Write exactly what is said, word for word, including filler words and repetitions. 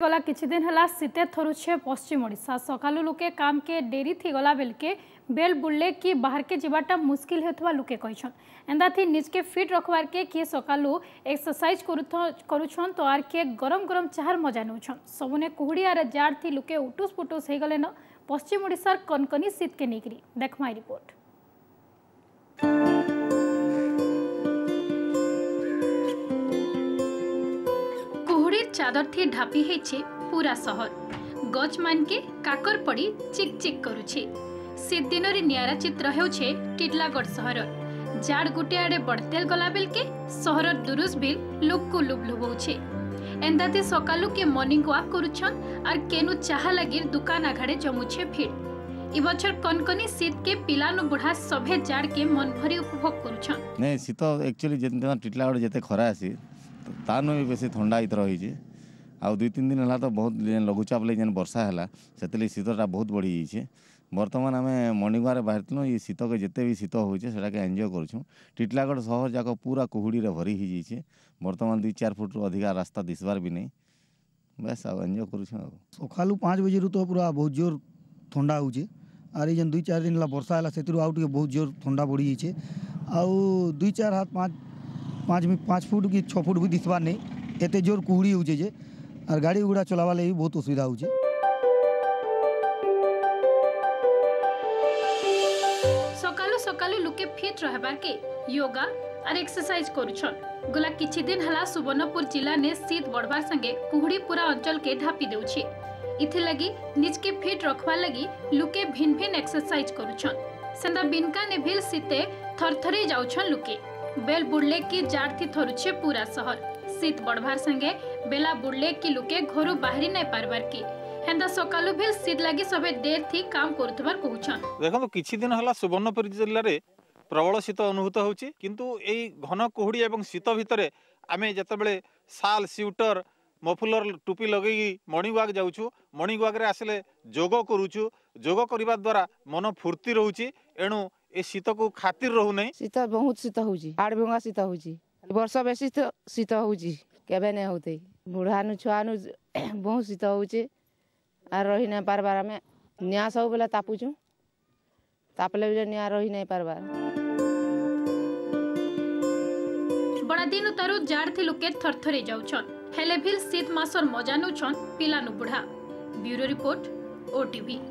गला किछि दिन हला शीते थरुछे पश्चिम ओडिशा सकालु लोके काम के डेरी थी गला बेलके बेल बुल्ले कि बाहर के जीवाटा मुश्किल हेतुवा लोके कहिछन एंदा थी निज के फिट रखवार के किए सकालु एक्सरसाइज करुछन तो आर के गरम गरम चाहर मजा नउछन सबने कुहुड़ी आर जाड़ थी लोके उटुस पुटुस हे गले न पश्चिम ओडिशार कनकनी शीत के नेकरी देख माई रिपोर्ट। चादर थी ढापी है पूरा सहर गच मान के काकर पड़ी चिक चिक करुछे शीत दिन नियारा चित्र हेउछे टिटलागढ़ सहर जाड़ गुटे आड़े बढ़तेल गला बेल के सहर दुरुस बिल लुक को लुब लुबौछे एंदाते सकालु के मॉर्निंग वॉक करुछन और केनु चाहा लगिर दुकान आघाड़े जमुछे भीड़ इ बछर कनकनी शीत के पिलानु बुढ़ा सभे जाड़ के मन भरी उपभोग करुछन नै शीत एक्चुअली जेते टिटलागढ़ जेते खरा आसी तानु भी बेसी ठंडा इत रही आउ दुई तीन दिन है तो बहुत लघुचाप लगे जेन वर्षा है से शीतटा बहुत बढ़ी जाइए बर्तमान आम मॉर्निंग वाक बाहर ये शीत के जिते भी शीत होचे एंजॉय करूँ टिटलागढ़ सहर जाक पूरा कुहुड़ी भरी हो जाइए बर्तमान दुई चार फुट अधिका रास्ता दिशबार भी नहीं बस आ एंजॉय करूँ सकालू पाँच बजे तो पूरा बहुत जोर ठंडा होचे आर ये दुई चार दिन वर्षा है से बहुत जोर ठंडा बढ़ी जाइए आउ दुई चार हाथ पाँच पाँच पाँच फुट कि छः फुट भी दिशबार नहीं एत जोर कुहुड़ी होचे जे और गाड़ी गुड़ा चलावा लगी बहुत असुविधा हो। सकालु सकालु लोके फिट रहबार के योगा और एक्सरसाइज करुछन गला किछि दिन हला सुवर्णपुर जिला ने शीत बढ़बार संगे कुहुड़ी पूरा अंचल के ढापी देउछे इथे लगी निज के फिट रखवा लगी लोके भिन्न भिन्न एक्सरसाइज करुछन सेंदा बिनका ने भेल शीते थरथरे जाउछन लोके बेल बुड़ले की जाड़ थी थरुछे पूरा शहर शीत बढ़वार संगे बेला बुड़ले की लोके घरू बाहरी नहीं पारबार की हेंदा सकालु भेल शीत लगी सबे देर थी काम करथबार कहउछन देखो किछि दिन हला सुवर्णपुर जिल्ला रे प्रबल शीत अनुभूत होछि किंतु एई घन कुहुड़ी एवं शीत भितरे आमे जतबेले साल स्वेटर मफुलर टोपी लगे मॉर्निंग वॉक जाऊँ मॉर्निंग वॉक रे आसले जोग करूछु जोग करबा द्वारा मन फुर्ती रहउछि एणु ए शीत को खातिर रहू नहीं शीत बहुत शीत होउछि आड़ भंगा शीत होउछि वर्ष बेसी शीत होउछि केबे नै होते बुढ़ा नु छुआ नु बहुत शीत होउछि आर रही नै पारबार में निया सब बेला तापुछु तापले बेला निया रही नै पारबार बड़ा दिन उतारू जाड़ थी लोके थरथरे जाउछन हेले भिल शीत मासर मजा नुछन पिलानु बुढ़ा ब्यूरो रिपोर्ट ओटीवी।